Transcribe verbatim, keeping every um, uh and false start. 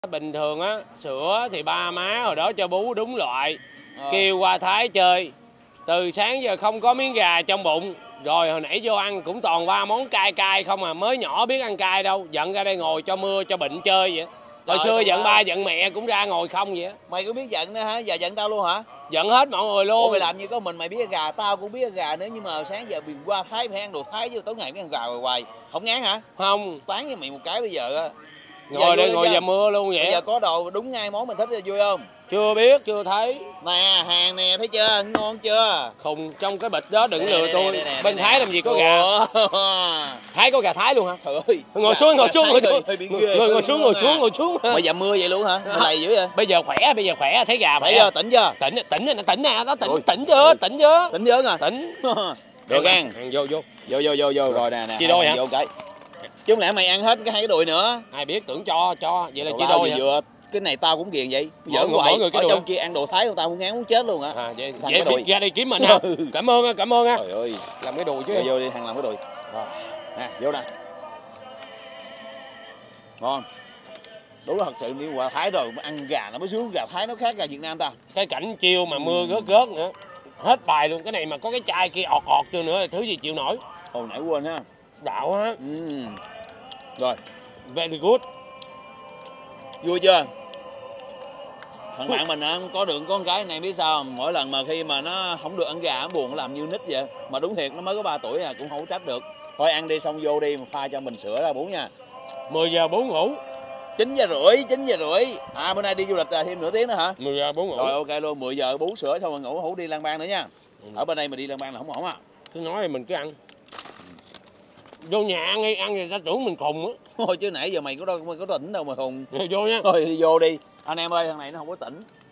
Bình thường á, sữa thì ba má hồi đó cho bú đúng loại, à. Kêu qua Thái chơi. Từ sáng giờ không có miếng gà trong bụng. Rồi hồi nãy vô ăn cũng toàn ba món cay cay không à. Mới nhỏ biết ăn cay đâu. Giận ra đây ngồi cho mưa cho bệnh chơi vậy. Hồi xưa giận ba giận mẹ cũng ra ngồi không vậy. Mày cũng biết giận nữa hả? Giờ giận tao luôn hả? Giận hết mọi người luôn. Ủa mày làm như có mình mày biết ăn gà, tao cũng biết ăn gà nữa. Nhưng mà sáng giờ mình qua Thái phải ăn đồ Thái chứ tối ngày mới ăn gà hoài hoài. Không ngán hả? Không. Toán với mày một cái bây giờ á. Ngồi đây ngồi giờ mưa luôn vậy. Bây giờ có đồ đúng ngay món mình thích thì vui không? Chưa biết, chưa thấy. Nè, hàng nè, thấy chưa? Ngon chưa? Khùng, trong cái bịch đó đừng nè, lừa nè, tôi. nè, nè, Bên nè, Thái nè. làm gì có gà? Thái có gà Thái luôn hả? Trời ơi. Ngồi xuống, ngồi xuống, ngồi xuống. Ngồi, ngồi xuống, ngồi xuống, ngồi xuống. Mày dầm mưa vậy luôn hả? Mày lầy dữ vậy? Bây giờ khỏe, bây giờ khỏe, thấy gà Thấy chưa? Tỉnh chưa? Tỉnh, tỉnh nè, tỉnh nè, đó tỉnh, tỉnh chưa, tỉnh chưa? Tỉnh chưa nè. Tỉnh. Được ăn. Vô vô. Vô vô vô vô rồi nè nè. Chia đôi hả? Vô cái. Chứ không lẽ mày ăn hết cái hai cái đùi nữa? Ai biết tưởng cho cho vậy là chia đôi hả? Vừa cái này tao cũng ghiền vậy. Mỗi người, mỗi người cái ở đùi trong kia ăn đồ Thái tao cũng ngán muốn chết luôn hả? À vậy, vậy đi, ra đây kiếm mình ha. Cảm ơn ha, cảm ơn ha. Trời ơi, làm cái đùi chứ. Vô, vô đi, thằng làm cái đùi. Rồi. Nè, vô nè. Ngon. Đúng là thật sự đi qua Thái rồi ăn gà nó mới sướng, gà Thái nó khác gà Việt Nam ta. Cái cảnh chiêu mà mưa rớt rớt nữa. Hết bài luôn, cái này mà có cái chai kia ọt ọt chưa nữa thứ gì chịu nổi. Hồi nãy quên ha. Đạo ha. Ừ. Rồi. Very good. Vui chưa? Thằng bạn mình có được con cái này biết sao không? Mỗi lần mà khi mà nó không được ăn gà nó buồn nó làm như nít vậy. Mà đúng thiệt nó mới có ba tuổi à, cũng không có trách được. Thôi ăn đi xong vô đi mà pha cho mình sữa ra bú nha. mười giờ bú ngủ. chín giờ rưỡi, chín giờ rưỡi. À bữa nay đi du lịch thêm nửa tiếng nữa hả? mười giờ bú ngủ. Rồi ok luôn, mười giờ bú sữa xong rồi ngủ hủ đi lang bang nữa nha. Ừ. Ở bên đây mà đi lang bang là không ổn à. Cứ nói thì mình cứ ăn. Vô nhà ăn đi, ăn thì ta tưởng mình khùng á. Thôi chứ nãy giờ mày có đâu có tỉnh đâu mà khùng. Vô nha. Thôi đi vô đi. Anh em ơi, thằng này nó không có tỉnh.